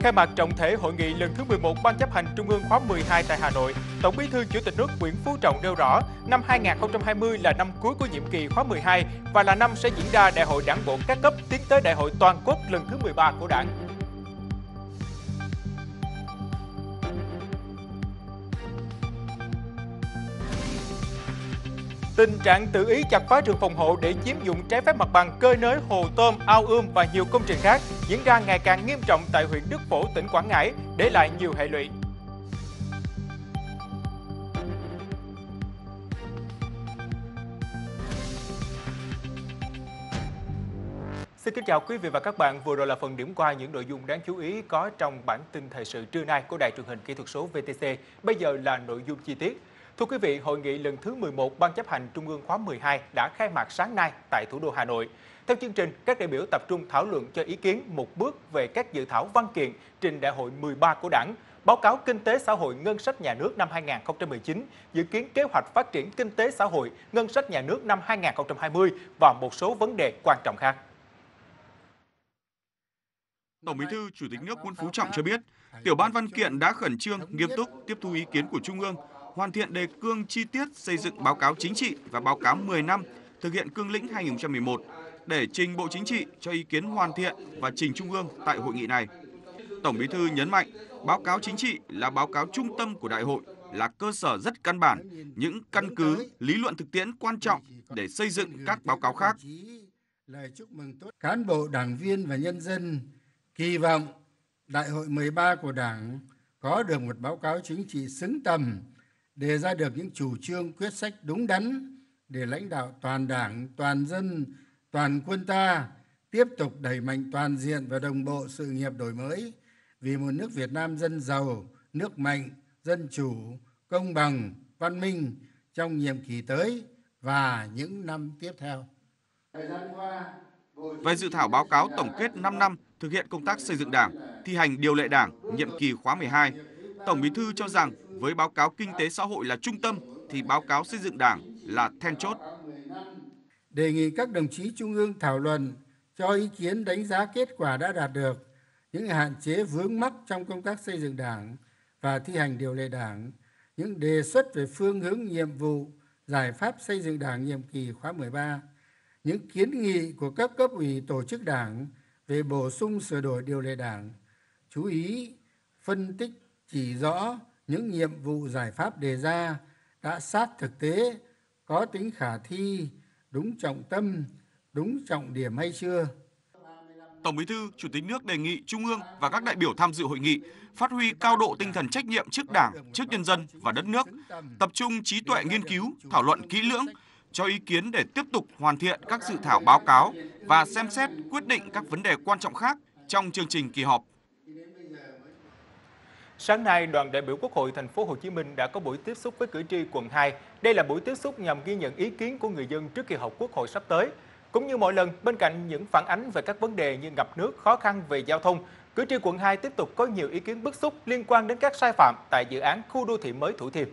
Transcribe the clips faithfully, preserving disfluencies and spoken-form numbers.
Khai mạc trọng thể hội nghị lần thứ mười một Ban chấp hành Trung ương khóa mười hai tại Hà Nội, Tổng Bí thư Chủ tịch nước Nguyễn Phú Trọng nêu rõ, năm hai nghìn không trăm hai mươi là năm cuối của nhiệm kỳ khóa mười hai và là năm sẽ diễn ra Đại hội Đảng bộ các cấp tiến tới Đại hội toàn quốc lần thứ mười ba của Đảng. Tình trạng tự ý chặt phá rừng phòng hộ để chiếm dụng trái phép mặt bằng, cơi nới hồ tôm, ao ươm và nhiều công trình khác diễn ra ngày càng nghiêm trọng tại huyện Đức Phổ, tỉnh Quảng Ngãi, để lại nhiều hệ lụy. Xin kính chào quý vị và các bạn, vừa rồi là phần điểm qua những nội dung đáng chú ý có trong bản tin thời sự trưa nay của Đài truyền hình kỹ thuật số vê tê xê. Bây giờ là nội dung chi tiết. Thưa quý vị, hội nghị lần thứ mười một Ban chấp hành Trung ương khóa mười hai đã khai mạc sáng nay tại thủ đô Hà Nội. Theo chương trình, các đại biểu tập trung thảo luận cho ý kiến một bước về các dự thảo văn kiện trình Đại hội mười ba của Đảng, báo cáo kinh tế xã hội ngân sách nhà nước năm hai nghìn không trăm mười chín, dự kiến kế hoạch phát triển kinh tế xã hội ngân sách nhà nước năm hai nghìn không trăm hai mươi và một số vấn đề quan trọng khác. Tổng Bí thư Chủ tịch nước Nguyễn Phú Trọng cho biết, tiểu ban văn kiện đã khẩn trương, nghiêm túc tiếp thu ý kiến của Trung ương, hoàn thiện đề cương chi tiết xây dựng báo cáo chính trị và báo cáo mười năm thực hiện cương lĩnh hai nghìn không trăm mười một để trình Bộ Chính trị cho ý kiến hoàn thiện và trình Trung ương tại hội nghị này. Tổng Bí thư nhấn mạnh, báo cáo chính trị là báo cáo trung tâm của đại hội, là cơ sở rất căn bản, những căn cứ, lý luận thực tiễn quan trọng để xây dựng các báo cáo khác. Cán bộ, đảng viên và nhân dân kỳ vọng Đại hội mười ba của Đảng có được một báo cáo chính trị xứng tầm, đề ra được những chủ trương quyết sách đúng đắn để lãnh đạo toàn Đảng, toàn dân, toàn quân ta tiếp tục đẩy mạnh toàn diện và đồng bộ sự nghiệp đổi mới vì một nước Việt Nam dân giàu, nước mạnh, dân chủ, công bằng, văn minh trong nhiệm kỳ tới và những năm tiếp theo. Về dự thảo báo cáo tổng kết năm năm thực hiện công tác xây dựng Đảng, thi hành điều lệ Đảng nhiệm kỳ khóa mười hai, Tổng Bí thư cho rằng với báo cáo kinh tế xã hội là trung tâm thì báo cáo xây dựng Đảng là then chốt. Đề nghị các đồng chí Trung ương thảo luận, cho ý kiến đánh giá kết quả đã đạt được, những hạn chế vướng mắc trong công tác xây dựng Đảng và thi hành điều lệ Đảng, những đề xuất về phương hướng nhiệm vụ, giải pháp xây dựng Đảng nhiệm kỳ khóa mười ba, những kiến nghị của các cấp ủy tổ chức Đảng về bổ sung sửa đổi điều lệ Đảng, chú ý phân tích chỉ rõ những nhiệm vụ giải pháp đề ra đã sát thực tế, có tính khả thi, đúng trọng tâm, đúng trọng điểm hay chưa. Tổng Bí thư Chủ tịch nước đề nghị Trung ương và các đại biểu tham dự hội nghị phát huy cao độ tinh thần trách nhiệm trước Đảng, trước nhân dân và đất nước, tập trung trí tuệ nghiên cứu, thảo luận kỹ lưỡng, cho ý kiến để tiếp tục hoàn thiện các dự thảo báo cáo và xem xét quyết định các vấn đề quan trọng khác trong chương trình kỳ họp. Sáng nay, đoàn đại biểu Quốc hội Thành phố Hồ Chí Minh đã có buổi tiếp xúc với cử tri quận hai. Đây là buổi tiếp xúc nhằm ghi nhận ý kiến của người dân trước kỳ họp Quốc hội sắp tới. Cũng như mọi lần, bên cạnh những phản ánh về các vấn đề như ngập nước, khó khăn về giao thông, cử tri quận hai tiếp tục có nhiều ý kiến bức xúc liên quan đến các sai phạm tại dự án khu đô thị mới Thủ Thiêm.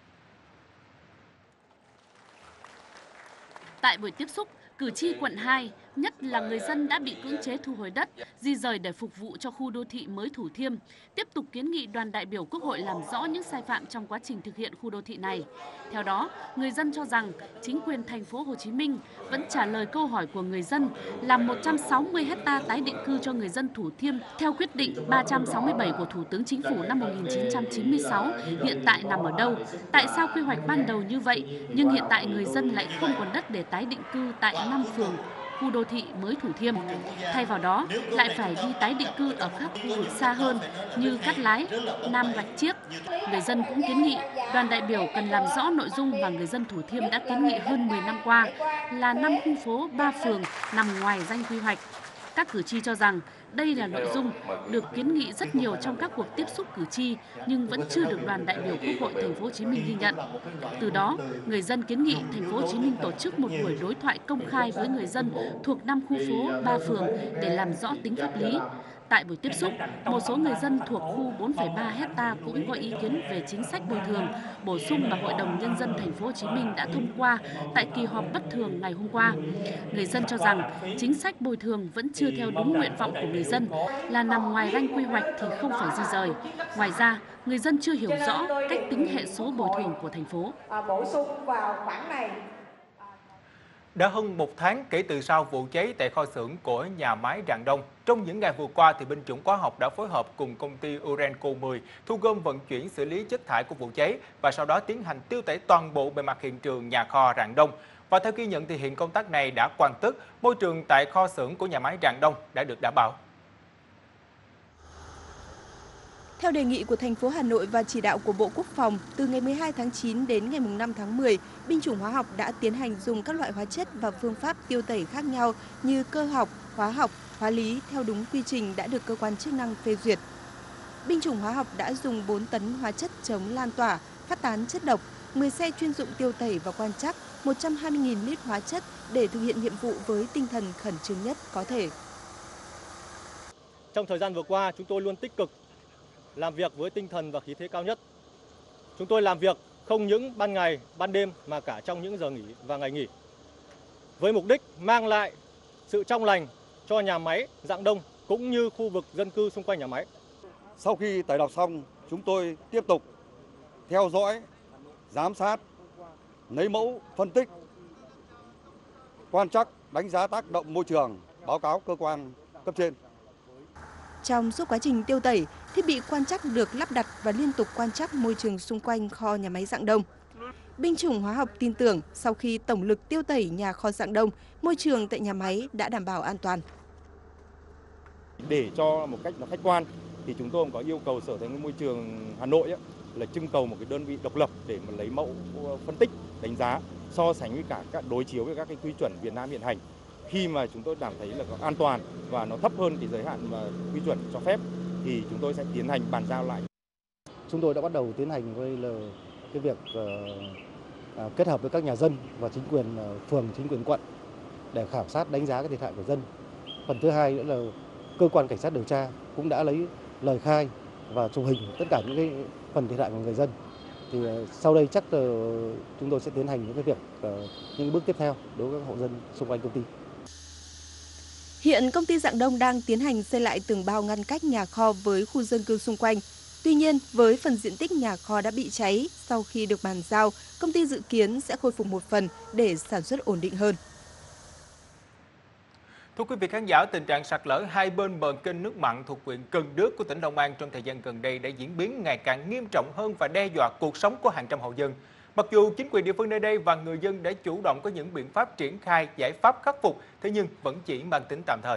Tại buổi tiếp xúc, cử tri quận hai, nhất là người dân đã bị cưỡng chế thu hồi đất, di rời để phục vụ cho khu đô thị mới Thủ Thiêm, tiếp tục kiến nghị đoàn đại biểu Quốc hội làm rõ những sai phạm trong quá trình thực hiện khu đô thị này. Theo đó, người dân cho rằng chính quyền thành phố Hồ Chí Minh vẫn trả lời câu hỏi của người dân làm một trăm sáu mươi ha tái định cư cho người dân Thủ Thiêm theo quyết định ba trăm sáu mươi bảy của Thủ tướng Chính phủ năm một nghìn chín trăm chín mươi sáu hiện tại nằm ở đâu? Tại sao quy hoạch ban đầu như vậy nhưng hiện tại người dân lại không còn đất để tái định cư tại năm phường khu đô thị mới Thủ Thiêm, thay vào đó lại phải đi tái định cư ở các khu vực xa hơn như Cát Lái, Nam Rạch Chiếc. Người dân cũng kiến nghị đoàn đại biểu cần làm rõ nội dung mà người dân Thủ Thiêm đã kiến nghị hơn mười năm qua là năm khu phố, ba phường nằm ngoài danh quy hoạch. Các cử tri cho rằng đây là nội dung được kiến nghị rất nhiều trong các cuộc tiếp xúc cử tri nhưng vẫn chưa được đoàn đại biểu Quốc hội Thành phố Hồ Chí Minh ghi nhận. Từ đó, người dân kiến nghị Thành phố Hồ Chí Minh tổ chức một buổi đối thoại công khai với người dân thuộc năm khu phố, ba phường để làm rõ tính pháp lý. Tại buổi tiếp xúc, một số người dân thuộc khu bốn phẩy ba hecta cũng có ý kiến về chính sách bồi thường, bổ sung mà Hội đồng Nhân dân Thành phố Hồ Chí Minh đã thông qua tại kỳ họp bất thường ngày hôm qua. Người dân cho rằng chính sách bồi thường vẫn chưa theo đúng nguyện vọng của người dân, là nằm ngoài ranh quy hoạch thì không phải di rời. Ngoài ra, người dân chưa hiểu rõ cách tính hệ số bồi thường của thành phố. Bổ sung vào khoản này. Đã hơn một tháng kể từ sau vụ cháy tại kho xưởng của nhà máy Rạng Đông, trong những ngày vừa qua thì binh chủng hóa học đã phối hợp cùng công ty Urenco mười thu gom vận chuyển xử lý chất thải của vụ cháy và sau đó tiến hành tiêu tẩy toàn bộ bề mặt hiện trường nhà kho Rạng Đông. Và theo ghi nhận thì hiện công tác này đã hoàn tất, môi trường tại kho xưởng của nhà máy Rạng Đông đã được đảm bảo. Theo đề nghị của thành phố Hà Nội và chỉ đạo của Bộ Quốc phòng, từ ngày mười hai tháng chín đến ngày năm tháng mười, binh chủng hóa học đã tiến hành dùng các loại hóa chất và phương pháp tiêu tẩy khác nhau như cơ học, hóa học, hóa lý theo đúng quy trình đã được cơ quan chức năng phê duyệt. Binh chủng hóa học đã dùng bốn tấn hóa chất chống lan tỏa, phát tán chất độc, mười xe chuyên dụng tiêu tẩy và quan trắc, một trăm hai mươi nghìn lít hóa chất để thực hiện nhiệm vụ với tinh thần khẩn trương nhất có thể. Trong thời gian vừa qua, chúng tôi luôn tích cực làm việc với tinh thần và khí thế cao nhất. Chúng tôi làm việc không những ban ngày, ban đêm mà cả trong những giờ nghỉ và ngày nghỉ. Với mục đích mang lại sự trong lành cho nhà máy Rạng Đông cũng như khu vực dân cư xung quanh nhà máy. Sau khi tẩy độc xong, chúng tôi tiếp tục theo dõi, giám sát, lấy mẫu, phân tích, quan trắc, đánh giá tác động môi trường, báo cáo cơ quan cấp trên. Trong suốt quá trình tiêu tẩy, thiết bị quan trắc được lắp đặt và liên tục quan trắc môi trường xung quanh kho nhà máy Rạng Đông. Binh chủng hóa học tin tưởng sau khi tổng lực tiêu tẩy nhà kho Rạng Đông, môi trường tại nhà máy đã đảm bảo an toàn. Để cho một cách nó khách quan thì chúng tôi cũng có yêu cầu Sở Tài nguyên Môi trường Hà Nội ấy, là trưng cầu một cái đơn vị độc lập để mà lấy mẫu phân tích, đánh giá, so sánh với cả các đối chiếu với các cái quy chuẩn Việt Nam hiện hành. Khi mà chúng tôi cảm thấy là có an toàn và nó thấp hơn cái giới hạn mà quy chuẩn cho phép thì chúng tôi sẽ tiến hành bàn giao lại. Chúng tôi đã bắt đầu tiến hành với là cái việc uh, kết hợp với các nhà dân và chính quyền uh, phường, chính quyền quận để khảo sát đánh giá cái thiệt hại của dân. Phần thứ hai nữa là cơ quan cảnh sát điều tra cũng đã lấy lời khai và chụp hình tất cả những cái phần thiệt hại của người dân. Thì uh, sau đây chắc uh, chúng tôi sẽ tiến hành những cái việc uh, những bước tiếp theo đối với các hộ dân xung quanh công ty. Hiện công ty Rạng Đông đang tiến hành xây lại tường bao ngăn cách nhà kho với khu dân cư xung quanh. Tuy nhiên, với phần diện tích nhà kho đã bị cháy, sau khi được bàn giao, công ty dự kiến sẽ khôi phục một phần để sản xuất ổn định hơn. Thưa quý vị khán giả, tình trạng sạt lở hai bên bờ kênh nước mặn thuộc huyện Cần Đước của tỉnh Long An trong thời gian gần đây đã diễn biến ngày càng nghiêm trọng hơn và đe dọa cuộc sống của hàng trăm hộ dân. Mặc dù chính quyền địa phương nơi đây và người dân đã chủ động có những biện pháp triển khai giải pháp khắc phục, thế nhưng vẫn chỉ mang tính tạm thời.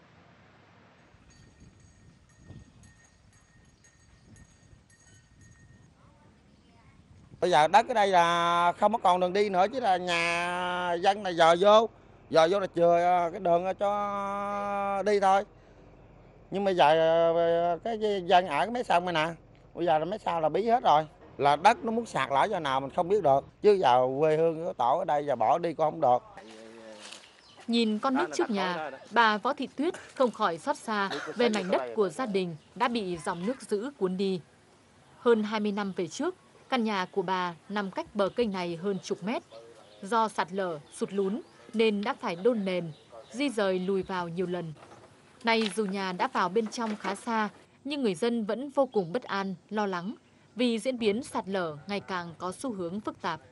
Bây giờ đất ở đây là không có còn đường đi nữa, chứ là nhà dân này dò vô, dò vô là chừa cái đường cho đi thôi. Nhưng bây giờ cái dân ở cái mé sông này nè, bây giờ là mé sau là bí hết rồi. Là đất nó muốn sạt lở cho nào mình không biết được, chứ vào quê hương của tổ ở đây giờ bỏ đi cũng không được. Nhìn con nước trước nhà, bà Võ Thị Tuyết không khỏi xót xa về mảnh đất của gia đình đã bị dòng nước dữ cuốn đi. Hơn hai mươi năm về trước, căn nhà của bà nằm cách bờ kênh này hơn chục mét. Do sạt lở, sụt lún nên đã phải đôn nền, di rời lùi vào nhiều lần. Nay dù nhà đã vào bên trong khá xa, nhưng người dân vẫn vô cùng bất an, lo lắng vì diễn biến sạt lở ngày càng có xu hướng phức tạp.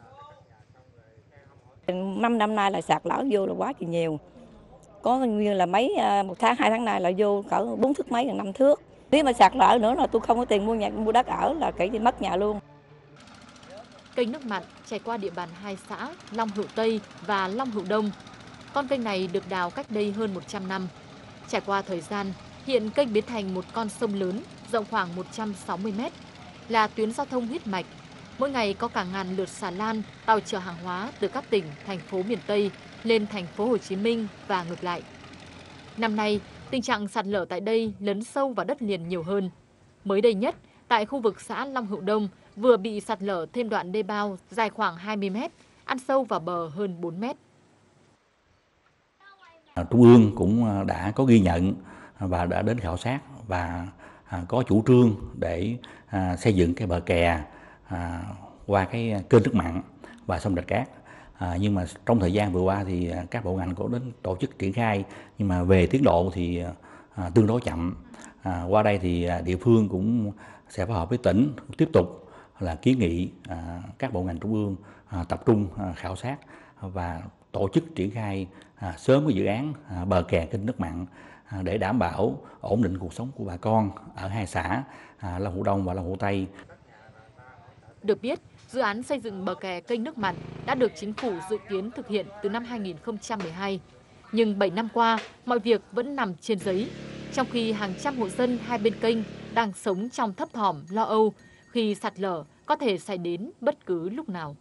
Năm năm nay là sạt lở vô là quá thì nhiều. Có như là mấy một tháng hai tháng nay là vô cỡ bốn thước mấy, gần năm thước. Nếu mà sạt lở nữa là tôi không có tiền mua nhà mua đất ở là kể thì mất nhà luôn. Kênh nước mặn chảy qua địa bàn hai xã Long Hữu Tây và Long Hữu Đông. Con kênh này được đào cách đây hơn một trăm năm. Trải qua thời gian, hiện kênh biến thành một con sông lớn rộng khoảng một trăm sáu mươi mét, là tuyến giao thông huyết mạch. Mỗi ngày có cả ngàn lượt xà lan, tàu chở hàng hóa từ các tỉnh, thành phố miền Tây lên thành phố Hồ Chí Minh và ngược lại. Năm nay, tình trạng sạt lở tại đây lấn sâu vào đất liền nhiều hơn. Mới đây nhất, tại khu vực xã Long Hữu Đông vừa bị sạt lở thêm đoạn đê bao dài khoảng hai mươi mét, ăn sâu vào bờ hơn bốn mét. Trung ương cũng đã có ghi nhận và đã đến khảo sát và có chủ trương để xây dựng cái bờ kè qua cái kênh nước mặn và sông Rạch Cát. À, nhưng mà trong thời gian vừa qua thì các bộ ngành cũng đến tổ chức triển khai, nhưng mà về tiến độ thì à, tương đối chậm. À, qua đây thì địa phương cũng sẽ phối hợp với tỉnh tiếp tục là kiến nghị à, các bộ ngành trung ương à, tập trung à, khảo sát và tổ chức triển khai à, sớm cái dự án à, bờ kè kênh nước mặn à, để đảm bảo ổn định cuộc sống của bà con ở hai xã à, Long Hữu Đông và Long Hữu Tây. Được biết, dự án xây dựng bờ kè kênh nước mặn đã được chính phủ dự kiến thực hiện từ năm hai nghìn không trăm mười hai. Nhưng bảy năm qua, mọi việc vẫn nằm trên giấy, trong khi hàng trăm hộ dân hai bên kênh đang sống trong thấp thỏm lo âu khi sạt lở có thể xảy đến bất cứ lúc nào.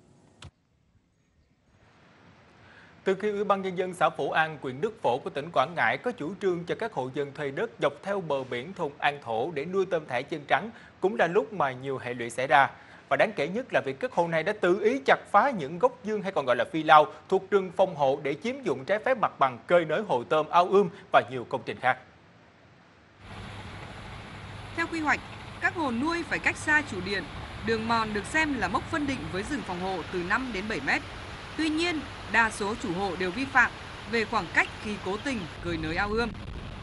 Từ khi Ủy ban Nhân dân xã Phổ An, huyện Đức Phổ của tỉnh Quảng Ngãi có chủ trương cho các hộ dân thuê đất dọc theo bờ biển thôn An Thổ để nuôi tôm thẻ chân trắng, cũng là lúc mà nhiều hệ lụy xảy ra. Và đáng kể nhất là việc các hộ này đã tự ý chặt phá những gốc dương hay còn gọi là phi lao thuộc rừng phòng hộ để chiếm dụng trái phép mặt bằng cơi nới hồ tôm, ao ươm và nhiều công trình khác. Theo quy hoạch, các hồ nuôi phải cách xa chủ điện, đường mòn được xem là mốc phân định với rừng phòng hộ từ năm đến bảy mét. Tuy nhiên, đa số chủ hộ đều vi phạm về khoảng cách khi cố tình cơi nới ao ươm.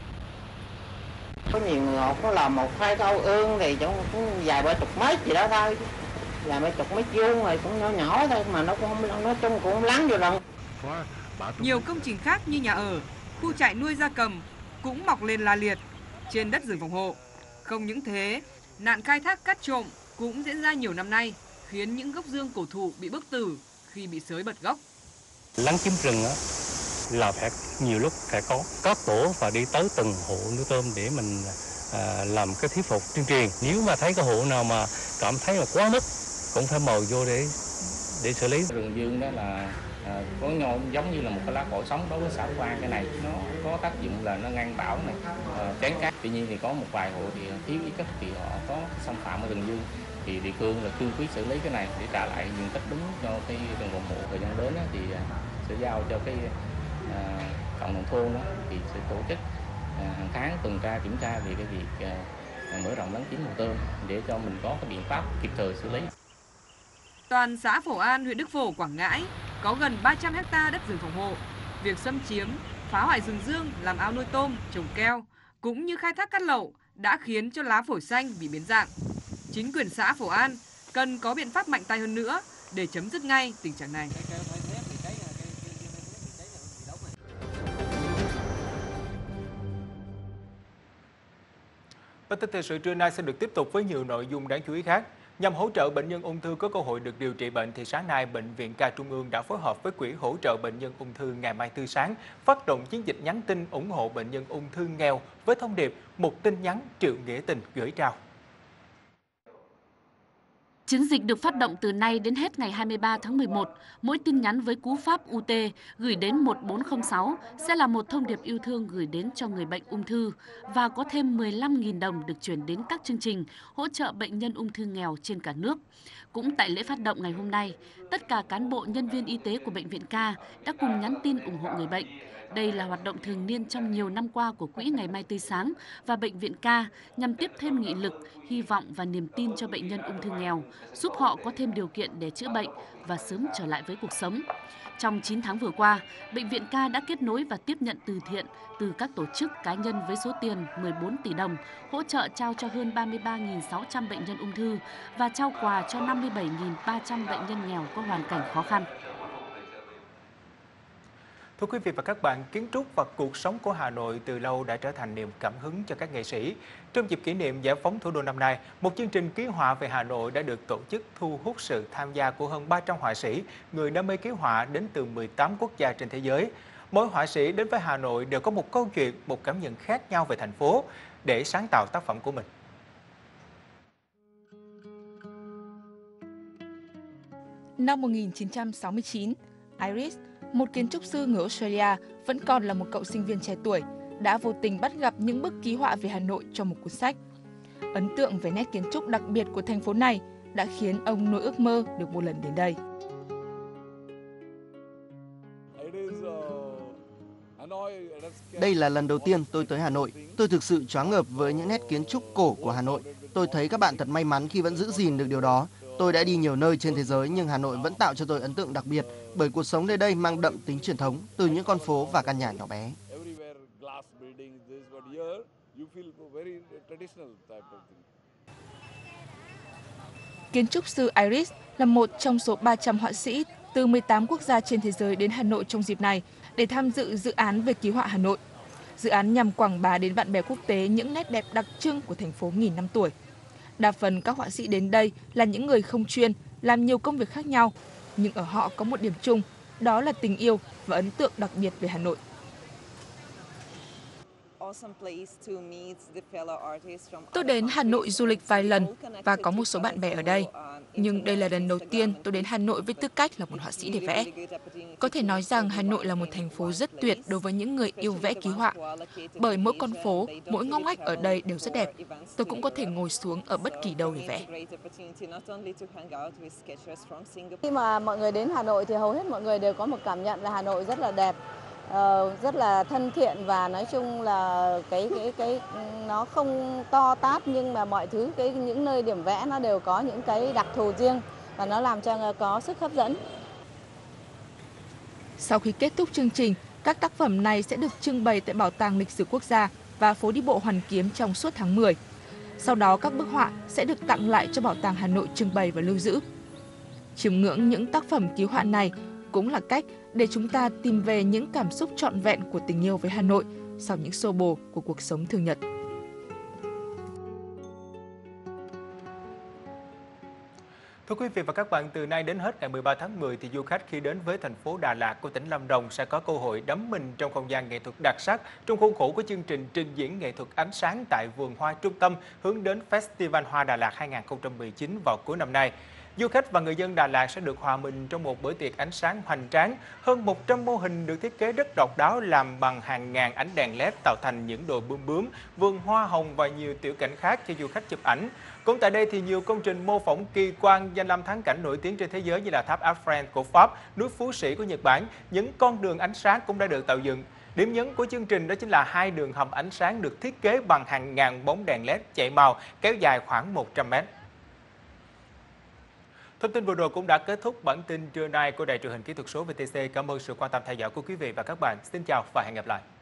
Có nhiều người họ có làm một hai ao ương thì cũng, cũng vài ba chục mét gì đó thôi, vài ba chục mét vuông rồi cũng nhỏ nhỏ thôi mà nó cũng không, nói chung cũng không lắng vô đâu. Nhiều công trình khác như nhà ở, khu trại nuôi gia cầm cũng mọc lên la liệt trên đất rừng phòng hộ. Không những thế, nạn khai thác cát trộm cũng diễn ra nhiều năm nay, khiến những gốc dương cổ thụ bị bức tử khi bị xới bật gốc. Lấn chiếm rừng á là phải nhiều lúc phải có các tổ và đi tới từng hộ nuôi tôm để mình à, làm cái thuyết phục tuyên truyền. Nếu mà thấy cái hộ nào mà cảm thấy là quá mức cũng phải mời vô để để xử lý. Rừng dương đó là à, có nhau giống như là một cái lá cội sống đối với xã Phổ An. Cái này nó có tác dụng là nó ngăn bão này, à, chắn cát. Tuy nhiên thì có một vài hộ thì thiếu ý thức thì họ có xâm phạm ở rừng dương, thì địa phương là cương quyết xử lý cái này để trả lại diện tích đúng cho cái rừng phòng hộ. Thời gian đến đó, thì sẽ giao cho cái à, cộng đồng thôn đó thì sẽ tổ chức à, hàng tháng tuần tra kiểm tra về cái việc à, mở rộng lấn chiếm hồ tôm để cho mình có cái biện pháp kịp thời xử lý. Toàn xã Phổ An, huyện Đức Phổ, Quảng Ngãi có gần ba trăm héc ta đất rừng phòng hộ. Việc xâm chiếm, phá hoại rừng dương, làm ao nuôi tôm, trồng keo cũng như khai thác cát lậu đã khiến cho lá phổi xanh bị biến dạng. Chính quyền xã Phổ An cần có biện pháp mạnh tay hơn nữa để chấm dứt ngay tình trạng này. Bản tin thời sự trưa nay sẽ được tiếp tục với nhiều nội dung đáng chú ý khác. Nhằm hỗ trợ bệnh nhân ung thư có cơ hội được điều trị bệnh, thì sáng nay Bệnh viện Ca Trung ương đã phối hợp với Quỹ hỗ trợ bệnh nhân ung thư Ngày Mai Tươi Sáng phát động chiến dịch nhắn tin ủng hộ bệnh nhân ung thư nghèo với thông điệp một tin nhắn triệu nghĩa tình gửi trao. Chiến dịch được phát động từ nay đến hết ngày hai mươi ba tháng mười một. Mỗi tin nhắn với cú pháp u tê gửi đến một bốn không sáu sẽ là một thông điệp yêu thương gửi đến cho người bệnh ung thư và có thêm mười lăm nghìn đồng được chuyển đến các chương trình hỗ trợ bệnh nhân ung thư nghèo trên cả nước. Cũng tại lễ phát động ngày hôm nay, tất cả cán bộ nhân viên y tế của Bệnh viện Ca đã cùng nhắn tin ủng hộ người bệnh. Đây là hoạt động thường niên trong nhiều năm qua của Quỹ Ngày Mai Tươi Sáng và Bệnh viện Ca nhằm tiếp thêm nghị lực, hy vọng và niềm tin cho bệnh nhân ung thư nghèo, giúp họ có thêm điều kiện để chữa bệnh và sớm trở lại với cuộc sống. Trong chín tháng vừa qua, Bệnh viện Ca đã kết nối và tiếp nhận từ thiện từ các tổ chức cá nhân với số tiền mười bốn tỷ đồng, hỗ trợ trao cho hơn ba mươi ba nghìn sáu trăm bệnh nhân ung thư và trao quà cho năm mươi bảy nghìn ba trăm bệnh nhân nghèo có hoàn cảnh khó khăn. Thưa quý vị và các bạn, kiến trúc và cuộc sống của Hà Nội từ lâu đã trở thành niềm cảm hứng cho các nghệ sĩ. Trong dịp kỷ niệm Giải phóng thủ đô năm nay, một chương trình ký họa về Hà Nội đã được tổ chức thu hút sự tham gia của hơn ba trăm họa sĩ, người đam mê ký họa đến từ mười tám quốc gia trên thế giới. Mỗi họa sĩ đến với Hà Nội đều có một câu chuyện, một cảm nhận khác nhau về thành phố để sáng tạo tác phẩm của mình. Năm một nghìn chín trăm sáu mươi chín, Iris, một kiến trúc sư người Australia, vẫn còn là một cậu sinh viên trẻ tuổi, đã vô tình bắt gặp những bức ký họa về Hà Nội trong một cuốn sách. Ấn tượng về nét kiến trúc đặc biệt của thành phố này đã khiến ông nuôi ước mơ được một lần đến đây. Đây là lần đầu tiên tôi tới Hà Nội. Tôi thực sự choáng ngợp với những nét kiến trúc cổ của Hà Nội. Tôi thấy các bạn thật may mắn khi vẫn giữ gìn được điều đó. Tôi đã đi nhiều nơi trên thế giới nhưng Hà Nội vẫn tạo cho tôi ấn tượng đặc biệt bởi cuộc sống nơi đây mang đậm tính truyền thống từ những con phố và căn nhà nhỏ bé. Kiến trúc sư Iris là một trong số ba trăm họa sĩ từ mười tám quốc gia trên thế giới đến Hà Nội trong dịp này để tham dự dự án về ký họa Hà Nội. Dự án nhằm quảng bá đến bạn bè quốc tế những nét đẹp đặc trưng của thành phố nghìn năm tuổi. Đa phần các họa sĩ đến đây là những người không chuyên, làm nhiều công việc khác nhau, nhưng ở họ có một điểm chung, đó là tình yêu và ấn tượng đặc biệt về Hà Nội. Tôi đến Hà Nội du lịch vài lần và có một số bạn bè ở đây. Nhưng đây là lần đầu tiên tôi đến Hà Nội với tư cách là một họa sĩ để vẽ. Có thể nói rằng Hà Nội là một thành phố rất tuyệt đối với những người yêu vẽ ký họa. Bởi mỗi con phố, mỗi ngóc ngách ở đây đều rất đẹp. Tôi cũng có thể ngồi xuống ở bất kỳ đâu để vẽ. Khi mà mọi người đến Hà Nội thì hầu hết mọi người đều có một cảm nhận là Hà Nội rất là đẹp. Uh, rất là thân thiện và nói chung là cái cái cái nó không to tát nhưng mà mọi thứ cái những nơi điểm vẽ nó đều có những cái đặc thù riêng và nó làm cho có sức hấp dẫn. Sau khi kết thúc chương trình, các tác phẩm này sẽ được trưng bày tại Bảo tàng Lịch sử Quốc gia và phố đi bộ Hoàn Kiếm trong suốt tháng mười. Sau đó các bức họa sẽ được tặng lại cho Bảo tàng Hà Nội trưng bày và lưu giữ. Chiêm ngưỡng những tác phẩm ký họa này cũng là cách để chúng ta tìm về những cảm xúc trọn vẹn của tình yêu với Hà Nội sau những xô bồ của cuộc sống thường nhật. Thưa quý vị và các bạn, từ nay đến hết ngày mười ba tháng mười thì du khách khi đến với thành phố Đà Lạt của tỉnh Lâm Đồng sẽ có cơ hội đắm mình trong không gian nghệ thuật đặc sắc trong khuôn khổ của chương trình trình diễn nghệ thuật ánh sáng tại vườn hoa trung tâm hướng đến Festival Hoa Đà Lạt hai không một chín vào cuối năm nay. Du khách và người dân Đà Lạt sẽ được hòa mình trong một bữa tiệc ánh sáng hoành tráng. Hơn một trăm mô hình được thiết kế rất độc đáo làm bằng hàng ngàn ánh đèn led tạo thành những đồi bướm bướm, vườn hoa hồng và nhiều tiểu cảnh khác cho du khách chụp ảnh. Cũng tại đây thì nhiều công trình mô phỏng kỳ quan danh lam thắng cảnh nổi tiếng trên thế giới như là tháp Eiffel của Pháp, núi Phú Sĩ của Nhật Bản, những con đường ánh sáng cũng đã được tạo dựng. Điểm nhấn của chương trình đó chính là hai đường hầm ánh sáng được thiết kế bằng hàng ngàn bóng đèn led chạy màu kéo dài khoảng một trăm mét. Thông tin vừa rồi cũng đã kết thúc bản tin trưa nay của Đài truyền hình kỹ thuật số vê tê xê. Cảm ơn sự quan tâm theo dõi của quý vị và các bạn. Xin chào và hẹn gặp lại.